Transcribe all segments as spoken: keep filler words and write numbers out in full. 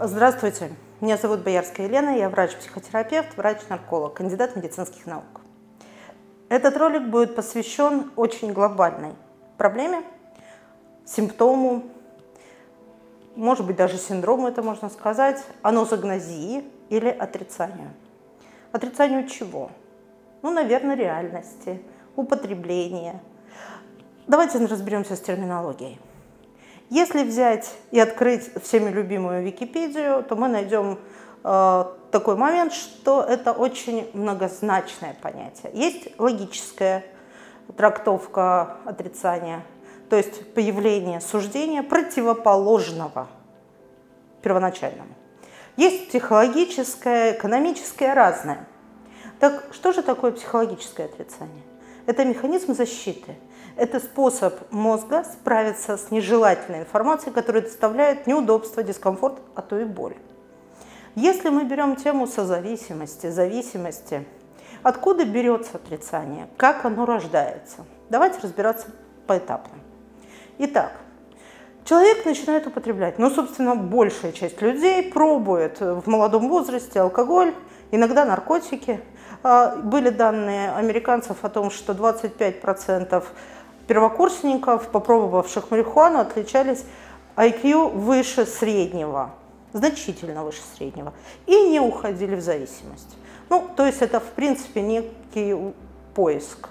Здравствуйте, меня зовут Боярская Елена, я врач-психотерапевт, врач-нарколог, кандидат медицинских наук. Этот ролик будет посвящен очень глобальной проблеме, симптому, может быть даже синдрому, это можно сказать, анозагнозии или отрицанию. Отрицанию чего? Ну, наверное, реальности, употребления. Давайте разберемся с терминологией. Если взять и открыть всеми любимую Википедию, то мы найдем э, такой момент, что это очень многозначное понятие. Есть логическая трактовка отрицания, то есть появление суждения противоположного первоначальному. Есть психологическое, экономическое, разное. Так что же такое психологическое отрицание? Это механизм защиты. Это способ мозга справиться с нежелательной информацией, которая доставляет неудобства, дискомфорт, а то и боль. Если мы берем тему созависимости, зависимости, откуда берется отрицание, как оно рождается? Давайте разбираться поэтапно. Итак, человек начинает употреблять, ну, собственно, большая часть людей пробует в молодом возрасте алкоголь, иногда наркотики. Были данные американцев о том, что двадцать пять процентов первокурсников, попробовавших марихуану, отличались ай кью выше среднего, значительно выше среднего, и не уходили в зависимость. Ну, то есть это, в принципе, некий поиск.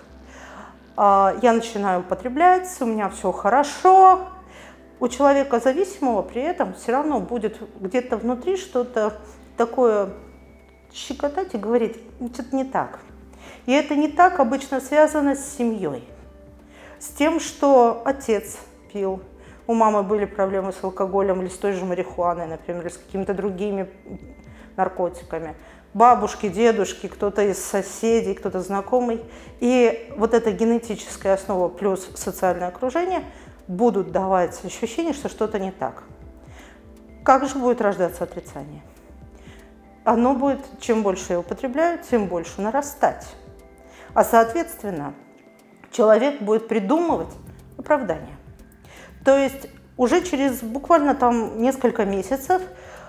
Я начинаю употреблять, у меня все хорошо. У человека зависимого при этом все равно будет где-то внутри что-то такое щекотать и говорить, что-то не так. И это не так обычно связано с семьей. С тем, что отец пил, у мамы были проблемы с алкоголем или с той же марихуаной, например, или с какими-то другими наркотиками. Бабушки, дедушки, кто-то из соседей, кто-то знакомый. И вот эта генетическая основа плюс социальное окружение будут давать ощущение, что что-то не так. Как же будет рождаться отрицание? Оно будет, чем больше я употребляю, тем больше нарастать. А соответственно, человек будет придумывать оправдание. То есть уже через буквально там несколько месяцев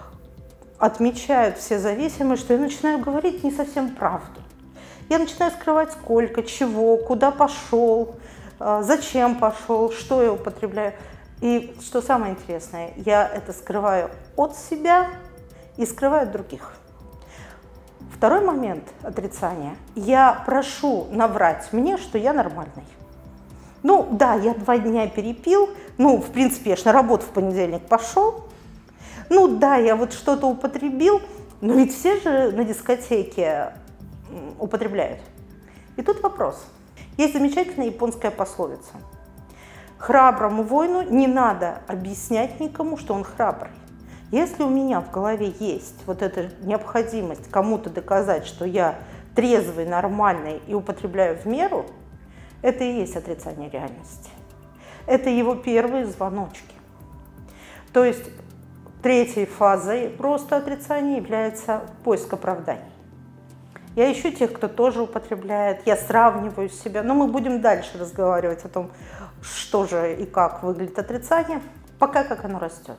отмечают все зависимые, что я начинаю говорить не совсем правду. Я начинаю скрывать сколько, чего, куда пошел, зачем пошел, что я употребляю. И что самое интересное, я это скрываю от себя и скрываю от других. Второй момент отрицания. Я прошу наврать мне, что я нормальный. Ну да, я два дня перепил, ну в принципе я ж на работу в понедельник пошел. Ну да, я вот что-то употребил, но ведь все же на дискотеке употребляют. И тут вопрос. Есть замечательная японская пословица. Храброму воину не надо объяснять никому, что он храбрый. Если у меня в голове есть вот эта необходимость кому-то доказать, что я трезвый, нормальный и употребляю в меру, это и есть отрицание реальности. Это его первые звоночки. То есть третьей фазой просто отрицания является поиск оправданий. Я ищу тех, кто тоже употребляет, я сравниваю себя, но мы будем дальше разговаривать о том, что же и как выглядит отрицание, пока как оно растет.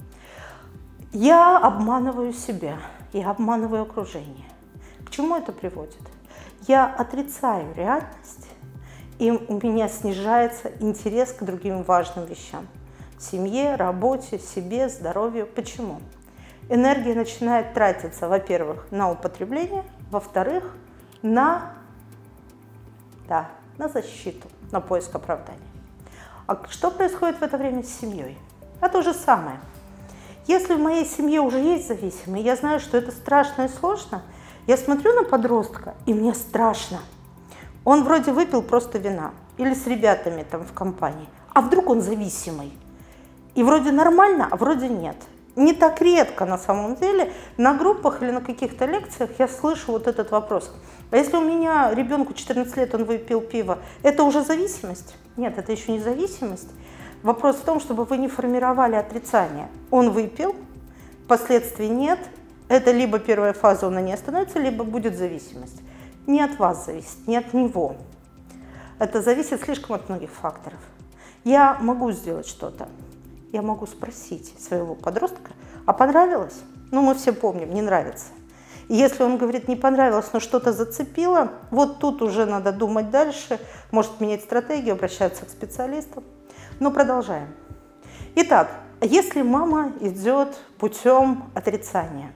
Я обманываю себя, я обманываю окружение. К чему это приводит? Я отрицаю реальность, и у меня снижается интерес к другим важным вещам. Семье, работе, себе, здоровью. Почему? Энергия начинает тратиться, во-первых, на употребление, во-вторых, на, да, на защиту, на поиск оправдания. А что происходит в это время с семьей? А то же самое. Если в моей семье уже есть зависимые, я знаю, что это страшно и сложно, я смотрю на подростка, и мне страшно. Он вроде выпил просто вина, или с ребятами там в компании, а вдруг он зависимый? И вроде нормально, а вроде нет. Не так редко на самом деле на группах или на каких-то лекциях я слышу вот этот вопрос. А если у меня ребенку четырнадцать лет, он выпил пиво, это уже зависимость? Нет, это еще не зависимость. Вопрос в том, чтобы вы не формировали отрицание. Он выпил, последствий нет, это либо первая фаза, он на ней остановится, либо будет зависимость. Не от вас зависит, не от него. Это зависит слишком от многих факторов. Я могу сделать что-то. Я могу спросить своего подростка, а понравилось? Ну, мы все помним, не нравится. И если он говорит, не понравилось, но что-то зацепило, вот тут уже надо думать дальше, может менять стратегию, обращаться к специалистам. Но продолжаем. Итак, если мама идет путем отрицания,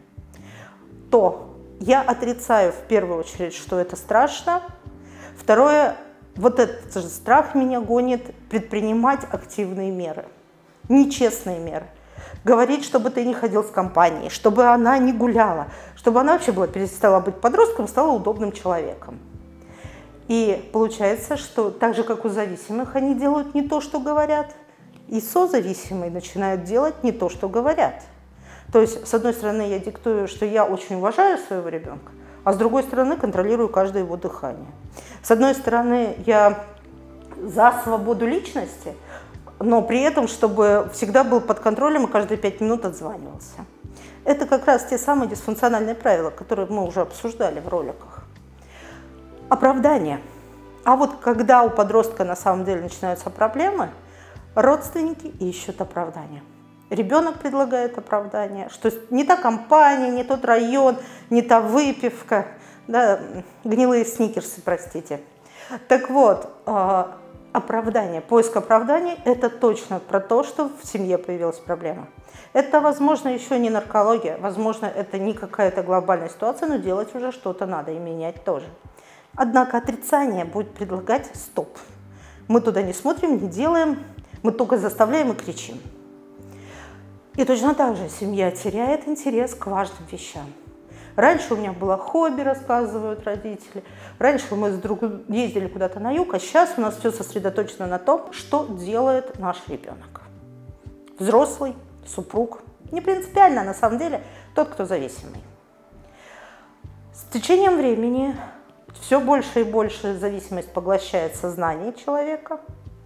то я отрицаю в первую очередь, что это страшно. Второе, вот этот же страх меня гонит предпринимать активные меры, нечестные меры. Говорить, чтобы ты не ходил с компанией, чтобы она не гуляла, чтобы она вообще была, перестала быть подростком, стала удобным человеком. И получается, что так же, как у зависимых, они делают не то, что говорят, и созависимые начинают делать не то, что говорят. То есть, с одной стороны, я диктую, что я очень уважаю своего ребенка, а с другой стороны, контролирую каждое его дыхание. С одной стороны, я за свободу личности, но при этом, чтобы всегда был под контролем и каждые пять минут отзванивался. Это как раз те самые дисфункциональные правила, которые мы уже обсуждали в роликах. Оправдание. А вот когда у подростка на самом деле начинаются проблемы, родственники ищут оправдание. Ребенок предлагает оправдание, что не та компания, не тот район, не та выпивка, да, гнилые сникерсы, простите. Так вот, оправдание, поиск оправдания – это точно про то, что в семье появилась проблема. Это, возможно, еще не наркология, возможно, это не какая-то глобальная ситуация, но делать уже что-то надо и менять тоже. Однако отрицание будет предлагать стоп. Мы туда не смотрим, не делаем, мы только заставляем и кричим. И точно так же семья теряет интерес к важным вещам. Раньше у меня было хобби, рассказывают родители. Раньше мы с другом ездили куда-то на юг, а сейчас у нас все сосредоточено на том, что делает наш ребенок. Взрослый, супруг. Не принципиально, на самом деле, тот, кто зависимый. С течением времени все больше и больше зависимость поглощает сознание человека.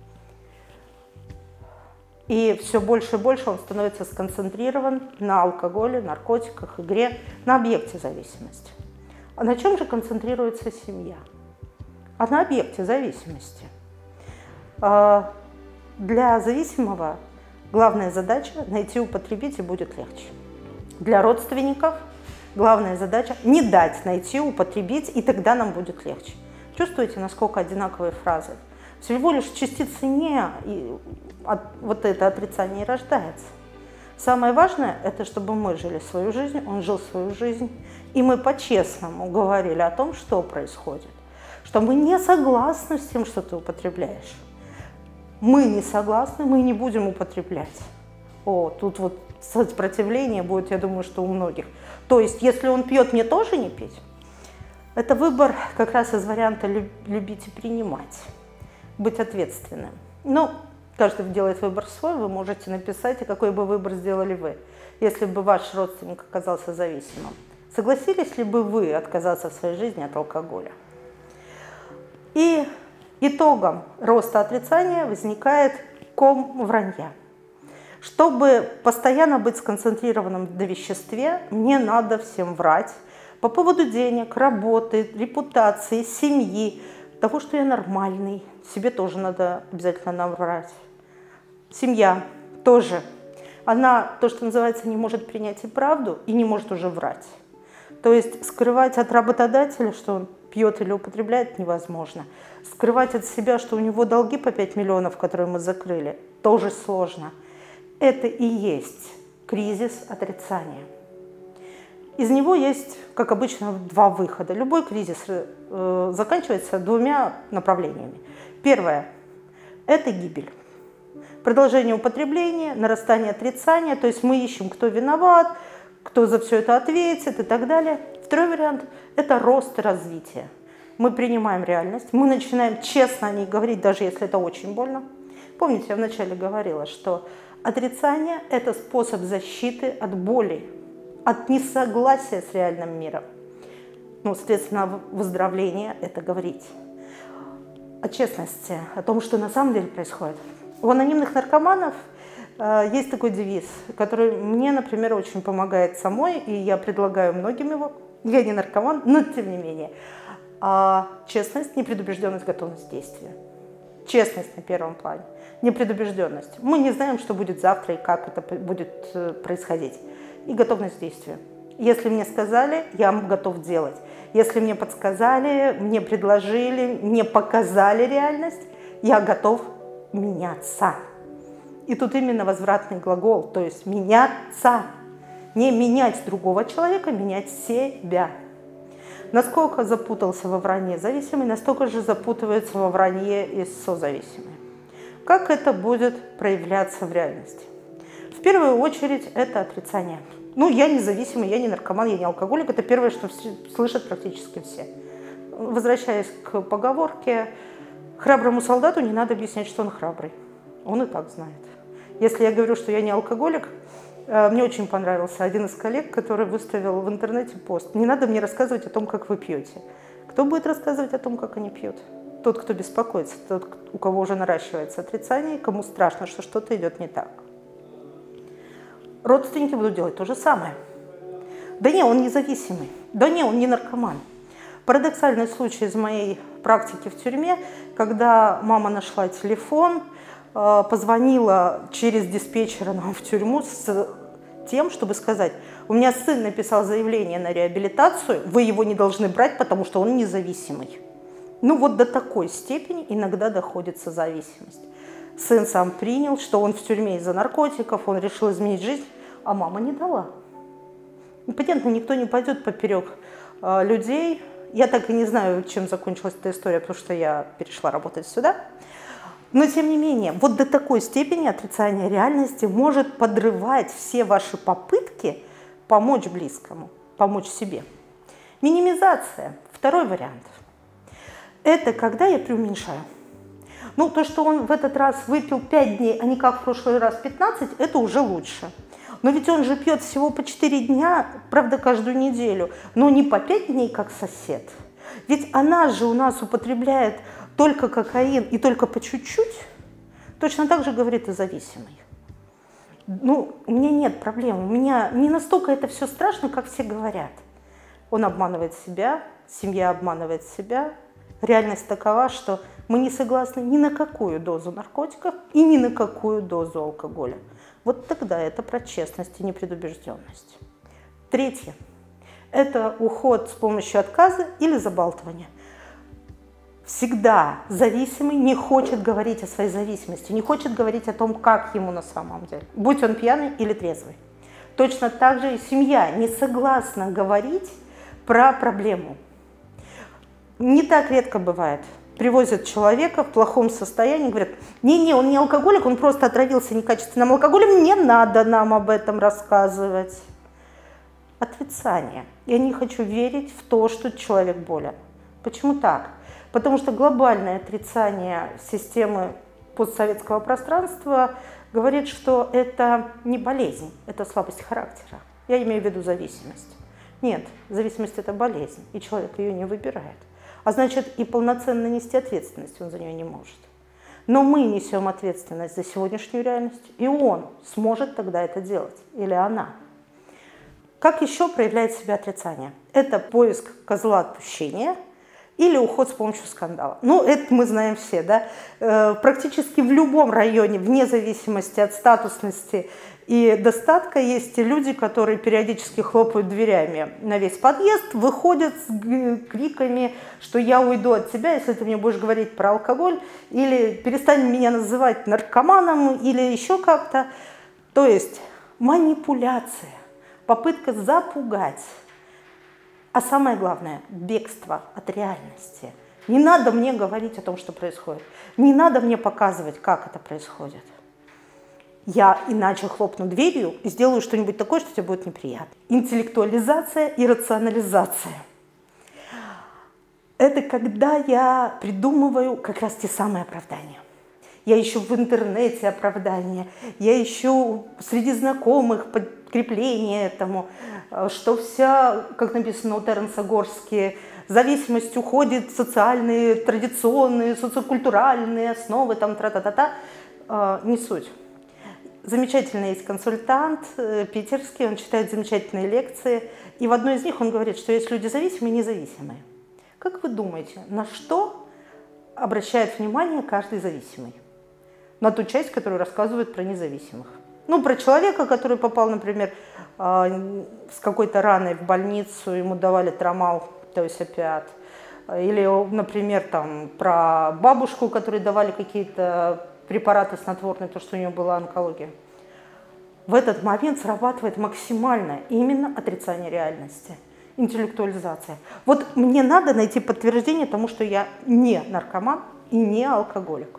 И все больше и больше он становится сконцентрирован на алкоголе, наркотиках, игре, на объекте зависимости. А на чем же концентрируется семья? А на объекте зависимости. Для зависимого главная задача – найти употребить, и будет легче. Для родственников главная задача – не дать найти, употребить, и тогда нам будет легче. Чувствуете, насколько одинаковые фразы? Всего лишь частицы «не», и от, вот это отрицание и рождается. Самое важное – это чтобы мы жили свою жизнь, он жил свою жизнь, и мы по-честному говорили о том, что происходит. Что мы не согласны с тем, что ты употребляешь. Мы не согласны, мы не будем употреблять. О, тут вот сопротивление будет, я думаю, что у многих. То есть, если он пьет, мне тоже не пить? Это выбор как раз из варианта «любить и принимать». Быть ответственным. Но каждый делает выбор свой, вы можете написать, какой бы выбор сделали вы, если бы ваш родственник оказался зависимым. Согласились ли бы вы отказаться в своей жизни от алкоголя? И итогом роста отрицания возникает ком вранья. Чтобы постоянно быть сконцентрированным на веществе, мне надо всем врать по поводу денег, работы, репутации, семьи, того, что я нормальный. Себе тоже надо обязательно наврать. Семья тоже. Она, то, что называется, не может принять и правду, и не может уже врать. То есть скрывать от работодателя, что он пьет или употребляет, невозможно. Скрывать от себя, что у него долги по пять миллионов, которые мы закрыли, тоже сложно. Это и есть кризис отрицания. Из него есть, как обычно, два выхода. Любой кризис э, заканчивается двумя направлениями. Первое – это гибель. Продолжение употребления, нарастание отрицания, то есть мы ищем, кто виноват, кто за все это ответит и так далее. Второй вариант – это рост и развитие. Мы принимаем реальность, мы начинаем честно о ней говорить, даже если это очень больно. Помните, я вначале говорила, что отрицание – это способ защиты от боли, от несогласия с реальным миром. Ну, соответственно, выздоровление – это говорить. О честности, о том, что на самом деле происходит. У анонимных наркоманов э, есть такой девиз, который мне, например, очень помогает самой, и я предлагаю многим его. Я не наркоман, но тем не менее. А честность, непредубежденность, готовность действия. Честность на первом плане, непредубежденность. Мы не знаем, что будет завтра и как это будет происходить. и готовность к действию. Если мне сказали, я готов делать. Если мне подсказали, мне предложили, мне показали реальность, я готов меняться. И тут именно возвратный глагол, то есть меняться. Не менять другого человека, менять себя. Насколько запутался во вранье зависимый, настолько же запутывается во вранье и созависимый. Как это будет проявляться в реальности? В первую очередь это отрицание. Ну, я не зависимый, я не наркоман, я не алкоголик. Это первое, что слышат практически все. Возвращаясь к поговорке, храброму солдату не надо объяснять, что он храбрый. Он и так знает. Если я говорю, что я не алкоголик, мне очень понравился один из коллег, который выставил в интернете пост. Не надо мне рассказывать о том, как вы пьете. Кто будет рассказывать о том, как они пьют? Тот, кто беспокоится, тот, у кого уже наращивается отрицание, кому страшно, что что-то идет не так. Родственники будут делать то же самое. Да не, он независимый. Да не, он не наркоман. Парадоксальный случай из моей практики в тюрьме, когда мама нашла телефон, позвонила через диспетчера нам в тюрьму с тем, чтобы сказать: у меня сын написал заявление на реабилитацию, вы его не должны брать, потому что он независимый. Ну вот до такой степени иногда доходит созависимость. Сын сам принял, что он в тюрьме из-за наркотиков, он решил изменить жизнь, а мама не дала. Понятно, никто не пойдет поперек э, людей. Я так и не знаю, чем закончилась эта история, потому что я перешла работать сюда. Но тем не менее, вот до такой степени отрицание реальности может подрывать все ваши попытки помочь близкому, помочь себе. Минимизация. Второй вариант. Это когда я преуменьшаю. Ну, то, что он в этот раз выпил пять дней, а не как в прошлый раз пятнадцать, это уже лучше. Но ведь он же пьет всего по четыре дня, правда, каждую неделю, но не по пять дней, как сосед. Ведь она же у нас употребляет только кокаин и только по чуть-чуть. Точно так же говорит и зависимый. Ну, у меня нет проблем, у меня не настолько это все страшно, как все говорят. Он обманывает себя, семья обманывает себя. Реальность такова, что мы не согласны ни на какую дозу наркотиков и ни на какую дозу алкоголя. Вот тогда это про честность и непредубежденность. Третье. Это уход с помощью отказа или забалтывания. Всегда зависимый не хочет говорить о своей зависимости, не хочет говорить о том, как ему на самом деле, будь он пьяный или трезвый. Точно так же и семья не согласна говорить про проблему. Не так редко бывает. Привозят человека в плохом состоянии, говорят: не-не, он не алкоголик, он просто отравился некачественным алкоголем, не надо нам об этом рассказывать. Отрицание. Я не хочу верить в то, что человек болен. Почему так? Потому что глобальное отрицание системы постсоветского пространства говорит, что это не болезнь, это слабость характера. Я имею в виду зависимость. Нет, зависимость – это болезнь, и человек ее не выбирает. А значит, и полноценно нести ответственность он за нее не может. Но мы несем ответственность за сегодняшнюю реальность, и он сможет тогда это делать, или она. Как еще проявляет себя отрицание? Это поиск козла отпущения или уход с помощью скандала. Ну, это мы знаем все, да? Э, практически в любом районе, вне зависимости от статусности и достатка, есть люди, которые периодически хлопают дверями на весь подъезд, выходят с криками, что я уйду от тебя, если ты мне будешь говорить про алкоголь, или перестань меня называть наркоманом, или еще как-то. То есть манипуляция, попытка запугать. А самое главное – бегство от реальности. Не надо мне говорить о том, что происходит. Не надо мне показывать, как это происходит. Я иначе хлопну дверью и сделаю что-нибудь такое, что тебе будет неприятно. Интеллектуализация и рационализация. Это когда я придумываю как раз те самые оправдания. Я ищу в интернете оправдания, я ищу среди знакомых подкрепление этому, что вся, как написано у Теренса Горски, зависимость уходит в социальные, традиционные, социокультуральные основы, там тра-та-та-та. Не суть. Замечательный есть консультант питерский, он читает замечательные лекции, и в одной из них он говорит, что есть люди зависимые и независимые. Как вы думаете, на что обращает внимание каждый зависимый? На ту часть, которая рассказывает про независимых. Ну, про человека, который попал, например, с какой-то раной в больницу, ему давали трамал, то есть опиат. Или, например, там, про бабушку, которой давали какие-то препараты снотворные, потому что у нее была онкология. В этот момент срабатывает максимальное именно отрицание реальности, интеллектуализация. Вот мне надо найти подтверждение тому, что я не наркоман и не алкоголик.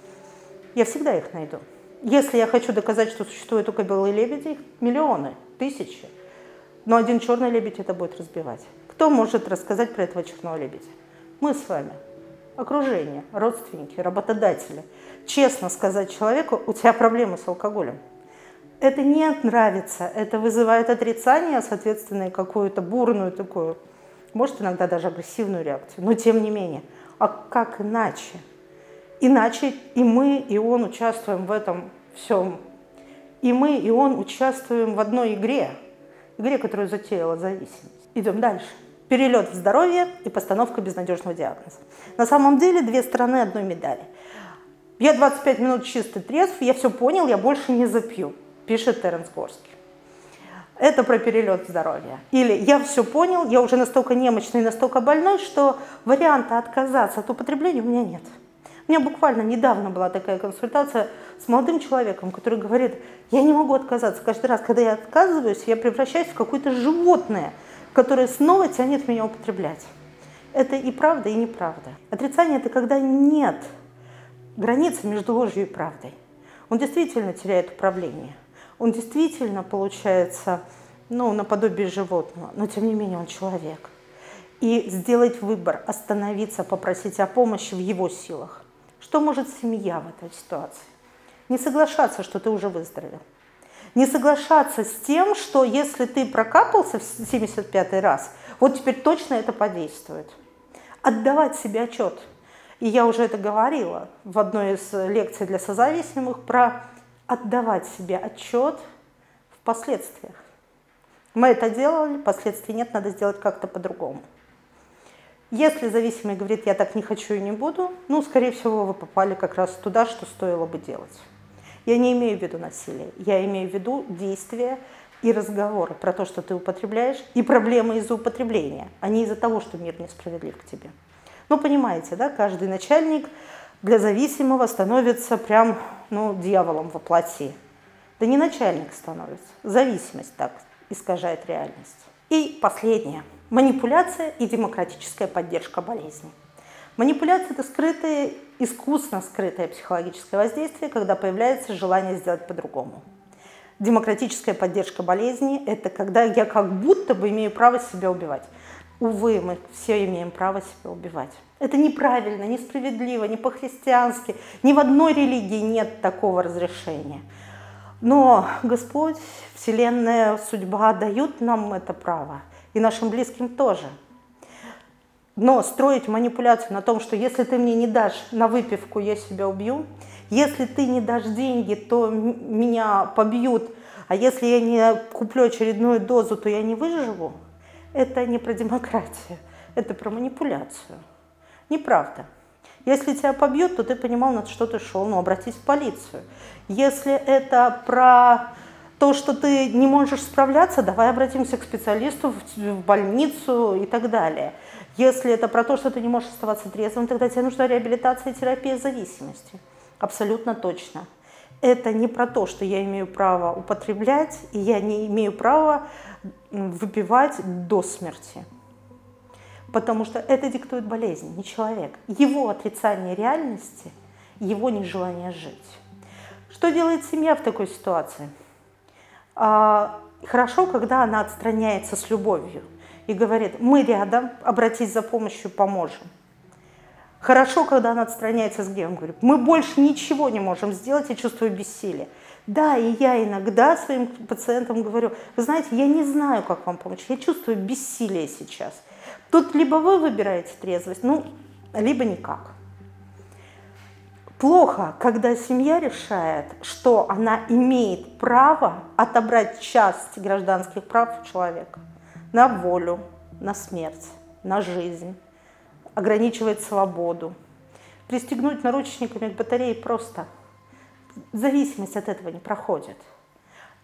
Я всегда их найду. Если я хочу доказать, что существуют только белые лебеди, их миллионы, тысячи, но один черный лебедь это будет разбивать. Кто может рассказать про этого черного лебедя? Мы с вами. Окружение, родственники, работодатели. Честно сказать человеку, у тебя проблемы с алкоголем. Это не нравится, это вызывает отрицание, соответственно, какую-то бурную такую, может иногда даже агрессивную реакцию, но тем не менее. А как иначе? Иначе и мы, и он участвуем в этом всем. И мы, и он участвуем в одной игре, игре, которую затеяла зависимость. Идем дальше. Перелет в здоровье и постановка безнадежного диагноза. На самом деле две стороны одной медали. Я двадцать пять минут чистый трезв, я все понял, я больше не запью, пишет Теренс Горский. Это про перелет в здоровье. Или я все понял, я уже настолько немощный, настолько больной, что варианта отказаться от употребления у меня нет. У меня буквально недавно была такая консультация с молодым человеком, который говорит, я не могу отказаться. Каждый раз, когда я отказываюсь, я превращаюсь в какое-то животное, которое снова тянет меня употреблять. Это и правда, и неправда. Отрицание – это когда нет границы между ложью и правдой. Он действительно теряет управление. Он действительно получается, ну, наподобие животного, но тем не менее он человек. И сделать выбор, остановиться, попросить о помощи в его силах. Что может семья в этой ситуации? Не соглашаться, что ты уже выздоровел. Не соглашаться с тем, что если ты прокапался в семьдесят пятый раз, вот теперь точно это подействует. Отдавать себе отчет. И я уже это говорила в одной из лекций для созависимых про отдавать себе отчет в последствиях. Мы это делали, последствий нет, надо сделать как-то по-другому. Если зависимый говорит, я так не хочу и не буду, ну, скорее всего, вы попали как раз туда, что стоило бы делать. Я не имею в виду насилие, я имею в виду действия и разговоры про то, что ты употребляешь, и проблемы из-за употребления, а не из-за того, что мир несправедлив к тебе. Ну, понимаете, да, каждый начальник для зависимого становится прям, ну, дьяволом во плоти. Да не начальник становится, зависимость так искажает реальность. И последнее. Манипуляция и демократическая поддержка болезни. Манипуляция – это скрытое, искусно скрытое психологическое воздействие, когда появляется желание сделать по-другому. Демократическая поддержка болезни – это когда я как будто бы имею право себя убивать. Увы, мы все имеем право себя убивать. Это неправильно, несправедливо, не по-христиански. Ни в одной религии нет такого разрешения. Но Господь, Вселенная, судьба дают нам это право. И нашим близким тоже. Но строить манипуляцию на том, что если ты мне не дашь на выпивку, я себя убью, если ты не дашь деньги, то меня побьют, а если я не куплю очередную дозу, то я не выживу, это не про демократию, это про манипуляцию. Неправда. Если тебя побьют, то ты понимал, на что ты шел, ну, обратись в полицию. Если это про то, что ты не можешь справляться, давай обратимся к специалисту, в больницу и так далее. Если это про то, что ты не можешь оставаться трезвым, тогда тебе нужна реабилитация и терапия зависимости. Абсолютно точно. Это не про то, что я имею право употреблять, и я не имею права выпивать до смерти. Потому что это диктует болезнь, не человек. Его отрицание реальности, его нежелание жить. Что делает семья в такой ситуации? Хорошо, когда она отстраняется с любовью и говорит, мы рядом, обратись за помощью, поможем. Хорошо, когда она отстраняется с гневом, говорит, мы больше ничего не можем сделать, я чувствую бессилие. Да, и я иногда своим пациентам говорю, вы знаете, я не знаю, как вам помочь, я чувствую бессилие сейчас. Тут либо вы выбираете трезвость, ну, либо никак. Плохо, когда семья решает, что она имеет право отобрать часть гражданских прав у человека на волю, на смерть, на жизнь, ограничивает свободу. Пристегнуть наручниками к батарее просто. Зависимость от этого не проходит.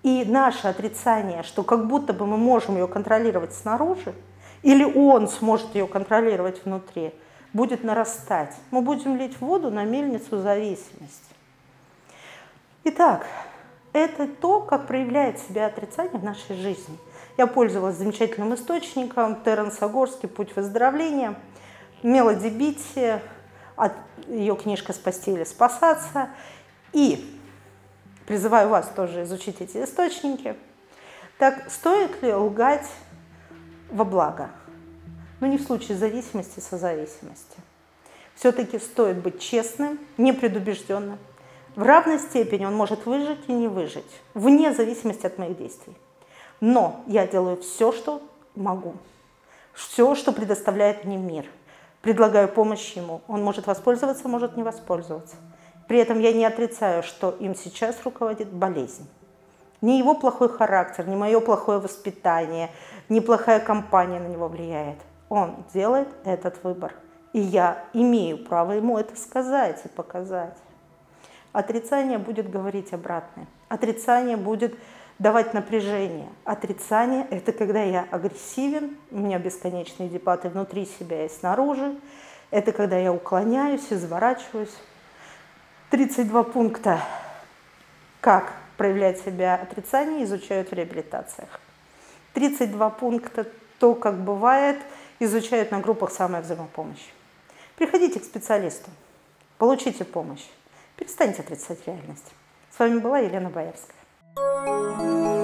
И наше отрицание, что как будто бы мы можем ее контролировать снаружи, или он сможет ее контролировать внутри, будет нарастать. Мы будем лить воду на мельницу зависимости. Итак, это то, как проявляет себя отрицание в нашей жизни. Я пользовалась замечательным источником Терренс Агорский «Путь выздоровления», Мелоди Битти, ее книжка «Спасти или спасаться». И призываю вас тоже изучить эти источники. Так, стоит ли лгать во благо? Но не в случае зависимости, созависимости. Все-таки стоит быть честным, непредубежденным. В равной степени он может выжить и не выжить, вне зависимости от моих действий. Но я делаю все, что могу, все, что предоставляет мне мир. Предлагаю помощь ему. Он может воспользоваться, может не воспользоваться. При этом я не отрицаю, что им сейчас руководит болезнь. Ни его плохой характер, ни мое плохое воспитание, ни плохая компания на него влияет. Он делает этот выбор. И я имею право ему это сказать и показать. Отрицание будет говорить обратное. Отрицание будет давать напряжение. Отрицание – это когда я агрессивен, у меня бесконечные дебаты внутри себя и снаружи. Это когда я уклоняюсь, изворачиваюсь. тридцать два пункта, как проявлять себя отрицание, изучают в реабилитациях. тридцать два пункта, то, как бывает, изучают на группах самовзаимопомощи. Приходите к специалисту, получите помощь. Перестаньте отрицать реальность. С вами была Елена Боярская.